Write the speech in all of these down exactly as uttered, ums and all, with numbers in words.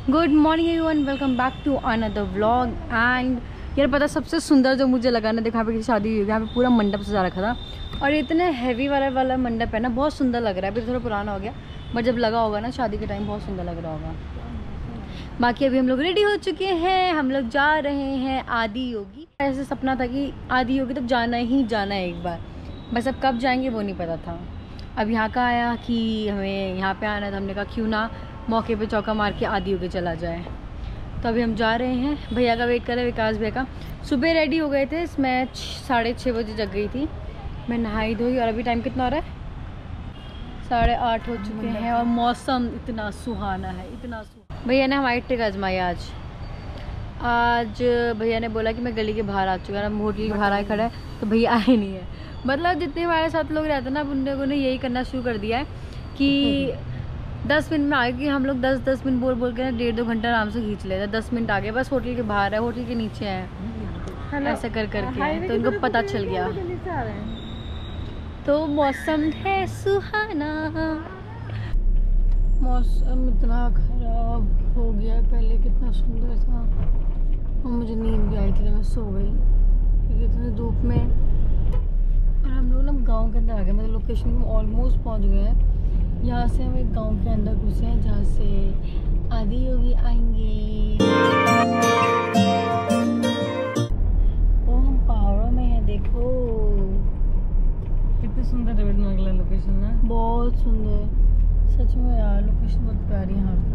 Good morning everyone, welcome back to another vlog. And यार पता सबसे सुंदर जो मुझे लगा ना, देखा यहाँ पे शादी हुई, यहाँ पे पूरा मंडप सजा रखा था और इतने हैवी वाला वाला मंडप है ना, बहुत सुंदर लग रहा है। अभी थोड़ा पुराना हो गया बट जब लगा होगा ना शादी के टाइम बहुत सुंदर लग रहा होगा। बाकी अभी हम लोग रेडी हो चुके हैं, हम लोग जा रहे हैं आदि योगी। ऐसे सपना था कि आदि योगी तक जाना ही जाना है एक बार, बस अब कब जाएंगे वो नहीं पता था। अब यहाँ का आया कि हमें यहाँ पे आना था, हमने कहा क्यों ना मौके पे चौका मार के आदि योगी चला जाए। तो अभी हम जा रहे हैं, भैया का वेट कर रहे हैं, विकास भैया का। सुबह रेडी हो गए थे, मैं साढ़े छः बजे जग गई थी, मैं नहाई धोई और अभी टाइम कितना हो रहा है, साढ़े आठ हो चुके हैं और मौसम इतना सुहाना है, इतना सुहाना। भैया ने हमारी ट्रिक आजमाई आज आज भैया ने बोला कि मैं गली के बाहर आ चुका, हम होटल के बाहर आए खड़ा है तो भैया आए नहीं है। मतलब जितने हमारे साथ लोग रहते हैं ना, उन लोगों ने यही करना शुरू कर दिया है कि दस मिनट में आएगी, हम लोग दस दस मिनट बोल बोल के ना डेढ़ दो घंटा आराम से खींच लेते हैं। दस मिनट आगे बस होटल के बाहर है, होटल के नीचे है, ऐसा कर करके है, तो इनको पता चल गया। तो मौसम है सुहाना, मौसम इतना खराब हो गया, पहले कितना सुंदर था और मुझे नींद भी आई थी तो मैं सो गई क्योंकि इतनी धूप में। और हम लोग ना गांव के अंदर आ गए, मतलब लोकेशन में ऑलमोस्ट पहुंच गए हैं। यहाँ से हम एक गांव के अंदर घुसे हैं जहाँ से आदि योगी आएंगे। वो हम पहाड़ों में है, देखो कितनी सुंदर है लोकेशन ना, बहुत सुंदर सच में यार, लोकेशन बहुत प्यारी है यहाँ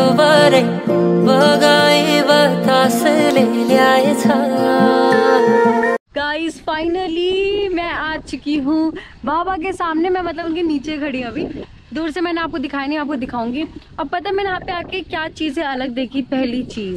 पे। गाइस फाइनली मैं आ चुकी हूँ बाबा के सामने, मैं मतलब उनके नीचे खड़ी हूँ। अभी दूर से मैंने आपको दिखाई नहीं, आपको दिखाऊंगी। अब पता है मैंने यहाँ पे आके क्या चीज़ें अलग देखी। पहली चीज़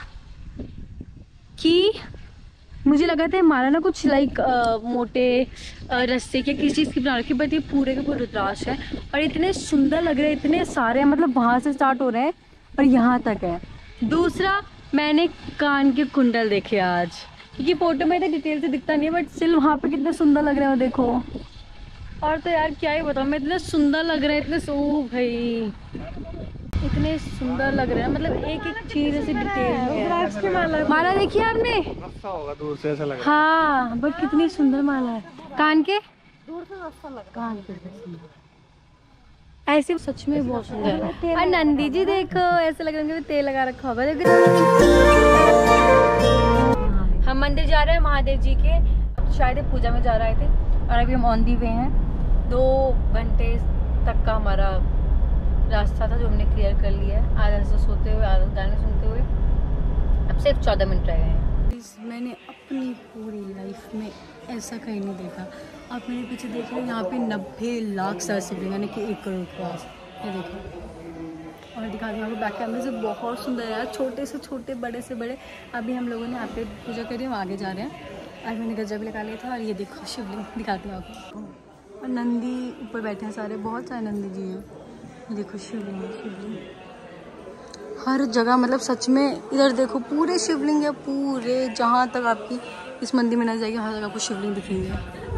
कि मुझे लगा था हमारा ना कुछ लाइक मोटे रस्से के किस चीज़ की बना रखी, बट ये पूरे के पूरे रुद्राक्ष है और इतने सुंदर लग रहे हैं, इतने सारे हैं, मतलब वहाँ से स्टार्ट हो रहे हैं और यहाँ तक है। दूसरा मैंने कान के कुंडल देखे आज, क्योंकि फोटो में इतने डिटेल से दिखता नहीं है बट स्टिल वहाँ पे कितने सुंदर लग रहे हो, देखो। और तो यार क्या ही बताऊँ मैं, इतने सुंदर लग रहे हैं, इतने सो भाई इतने सुंदर लग रहे हैं, मतलब एक एक चीज ऐसे डिटेल। माला माला देखिए आपने, होगा दूर से ऐसा लग रहा है। हाँ बट कितनी सुंदर माला है, कान के दूर से रास्ता लग रहा है, कान के ऐसे सच में बहुत सुंदर है। और नंदी जी देखो, ऐसे लग रहा है तेल लगा रखा होगा। हम मंदिर जा रहे हैं महादेव जी के, शायद पूजा में जा रहे थे और अभी हम ऑन दी वे हैं। दो घंटे तक का हमारा रास्ता था जो हमने क्लियर कर लिया है, आधा से सोते हुए आधा गाने सुनते हुए। अब सिर्फ चौदह मिनट रह गए हैं। मैंने अपनी पूरी लाइफ में ऐसा कहीं नहीं देखा। आप मेरे पीछे देख रहे हैं, यहाँ पे नब्बे लाख सर शिवलिंग, यानी कि एक करोड़ के पास, ये देखो। और दिखा दिया आपको बैक कैमरे से, बहुत सुंदर है यार, छोटे से छोटे बड़े से बड़े। अभी हम लोगों ने यहाँ पे पूजा करी, हम आगे जा रहे हैं। आज मैंने गज्जा भी लगा लिया था और ये देखो शिवलिंग दिखाती हूँ आपको। और नंदी ऊपर बैठे हैं सारे, बहुत सारे नंदी जी हैं, देखो शिवलिंग शिवलिंग हर जगह, मतलब सच में इधर देखो पूरे शिवलिंग है, पूरे जहाँ तक आपकी इस मंदिर में नजर जाएगी हर जगह आपको शिवलिंग दिखेंगे।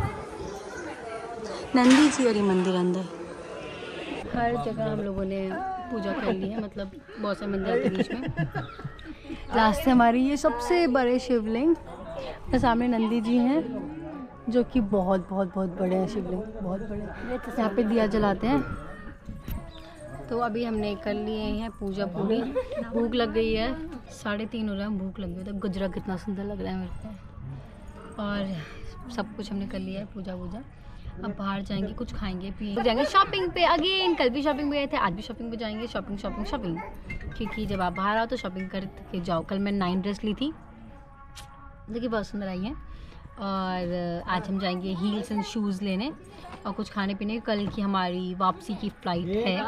नंदी जी और ये मंदिर अंदर हर जगह हम लोगों ने पूजा कर ली है, मतलब बहुत सारे मंदिर के बीच में। लास्ट से हमारी ये सबसे बड़े शिवलिंग, और सामने नंदी जी हैं जो कि बहुत बहुत बहुत बड़े हैं शिवलिंग, बहुत बड़े। यहाँ पे दिया जलाते हैं। तो अभी हमने कर लिए हैं पूजा पूरी, भूख लग गई है, साढ़े तीन हो रहा है, भूख लग गई। तो गजरा कितना सुंदर लग रहा है मेरे को, और सब कुछ हमने कर लिया है पूजा वूजा। अब बाहर जाएंगे, कुछ खाएंगे पिएंगे, जाएंगे शॉपिंग पे अगेन। कल भी शॉपिंग पे गए थे, आज भी शॉपिंग पे जाएंगे। शॉपिंग शॉपिंग शॉपिंग क्योंकि जब आप बाहर आओ तो शॉपिंग करके जाओ। कल मैं नाइन ड्रेस ली थी, देखिए बहुत सुंदर आई हैं। और आज हम जाएंगे हील्स एंड शूज़ लेने और कुछ खाने पीने। कल की हमारी वापसी की फ्लाइट है।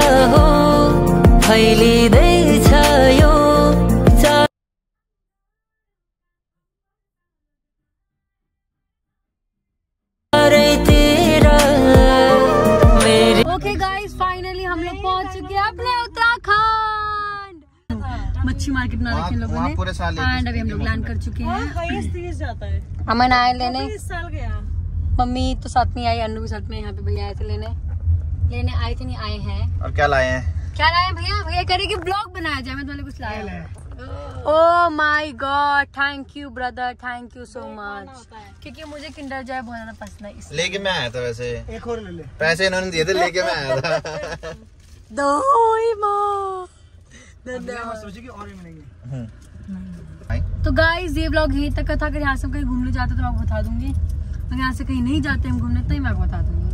ओके गाइस, फाइनली हम लोग पहुंच चुके हैं अपने उत्तराखंड। मच्छी मार्केट बना रखे लोगों ने, एंड अभी हम लोग लैंड कर चुके हैं। अमन आए लेने, मम्मी तो साथ में आई, अन्नू भी साथ में, यहाँ पे भैया आए थे लेने लेने आए थे नहीं आए हैं। और क्या लाए हैं? क्या लाए भैया? भैया करे कि ब्लॉग बनाया जाए, मैं तुम्हारे कुछ लाया। Oh my god, thank you brother, thank you so much, क्योंकि मुझे किंडर जॉय बहुत ज्यादा पसंद है इसलिए। लेके मैं आया था वैसे, एक और ले ले, पैसे इन्होंने दिए थे, लेके मैं आया था। दो ही माँ, सोचे कि और भी मिलेंगे। तो गाइस ये ब्लॉग यहीं तक का था। अगर यहाँ से हम कहीं घूमने जाते तो मैं आपको बता दूंगी, अगर यहाँ से कहीं नहीं जाते हम घूमने तो ही मैं आपको बता दूंगी।